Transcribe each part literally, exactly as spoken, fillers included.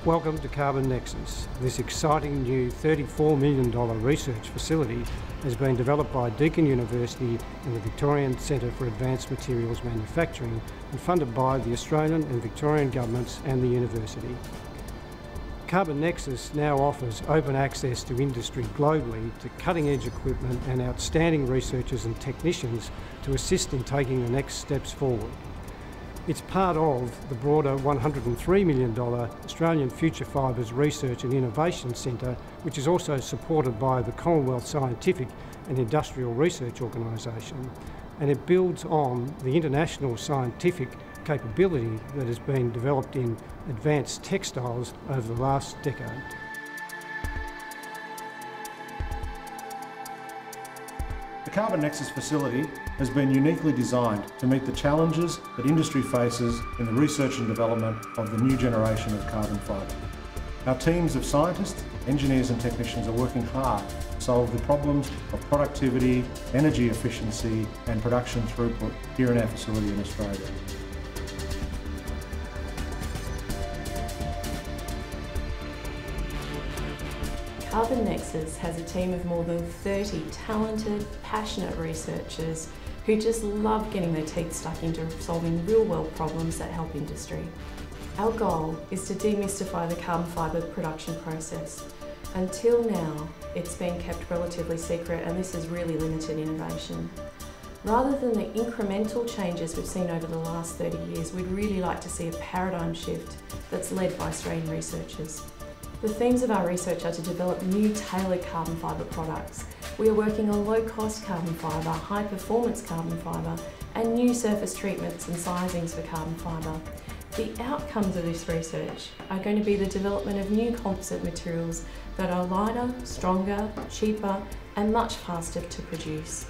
Welcome to Carbon Nexus. This exciting new thirty-four million dollars research facility has been developed by Deakin University and the Victorian Centre for Advanced Materials Manufacturing and funded by the Australian and Victorian governments and the university. Carbon Nexus now offers open access to industry globally to cutting-edge equipment and outstanding researchers and technicians to assist in taking the next steps forward. It's part of the broader one hundred and three million dollars Australian Future Fibres Research and Innovation Centre, which is also supported by the Commonwealth Scientific and Industrial Research Organisation, and it builds on the international scientific capability that has been developed in advanced textiles over the last decade. The Carbon Nexus facility has been uniquely designed to meet the challenges that industry faces in the research and development of the new generation of carbon fibre. Our teams of scientists, engineers and technicians are working hard to solve the problems of productivity, energy efficiency and production throughput here in our facility in Australia. Carbon Nexus has a team of more than thirty talented, passionate researchers who just love getting their teeth stuck into solving real-world problems that help industry. Our goal is to demystify the carbon fibre production process. Until now, it's been kept relatively secret, and this has really limited innovation. Rather than the incremental changes we've seen over the last thirty years, we'd really like to see a paradigm shift that's led by Australian researchers. The themes of our research are to develop new tailored carbon fibre products. We are working on low-cost carbon fibre, high-performance carbon fibre, and new surface treatments and sizings for carbon fibre. The outcomes of this research are going to be the development of new composite materials that are lighter, stronger, cheaper, and much faster to produce.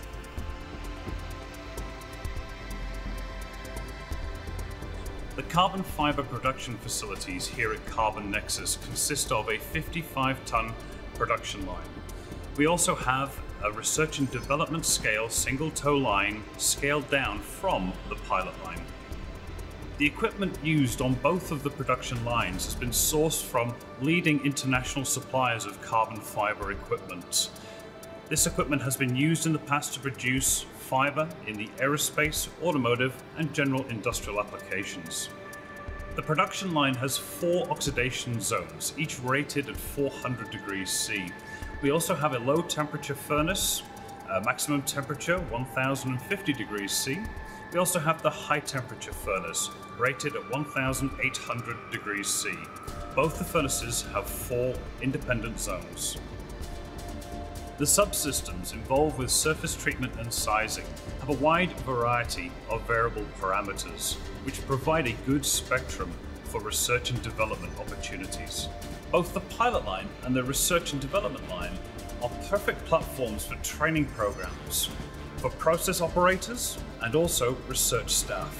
The carbon fibre production facilities here at Carbon Nexus consist of a fifty-five tonne production line. We also have a research and development scale single tow line scaled down from the pilot line. The equipment used on both of the production lines has been sourced from leading international suppliers of carbon fibre equipment. This equipment has been used in the past to produce fibre in the aerospace, automotive and general industrial applications. The production line has four oxidation zones, each rated at four hundred degrees C. We also have a low temperature furnace, uh, maximum temperature one thousand fifty degrees C. We also have the high temperature furnace, rated at one thousand eight hundred degrees C. Both the furnaces have four independent zones. The subsystems involved with surface treatment and sizing have a wide variety of variable parameters, which provide a good spectrum for research and development opportunities. Both the pilot line and the research and development line are perfect platforms for training programs, for process operators and also research staff.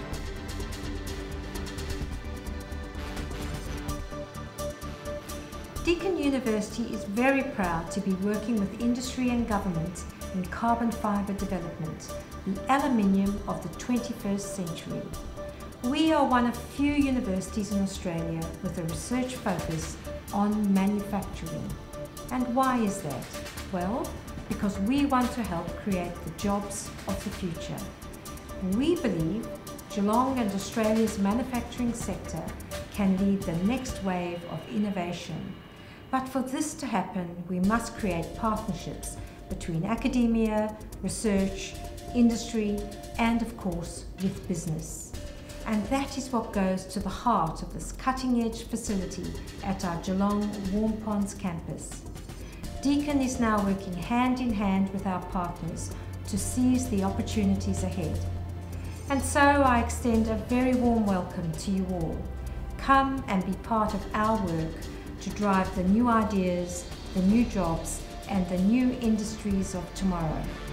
Deakin University is very proud to be working with industry and government in carbon fibre development, the aluminium of the twenty-first century. We are one of few universities in Australia with a research focus on manufacturing. And why is that? Well, because we want to help create the jobs of the future. We believe Geelong and Australia's manufacturing sector can lead the next wave of innovation. But for this to happen, we must create partnerships between academia, research, industry, and of course, with business. And that is what goes to the heart of this cutting-edge facility at our Geelong Waurn Ponds campus. Deakin is now working hand in hand with our partners to seize the opportunities ahead. And so I extend a very warm welcome to you all. Come and be part of our work to drive the new ideas, the new jobs, and the new industries of tomorrow.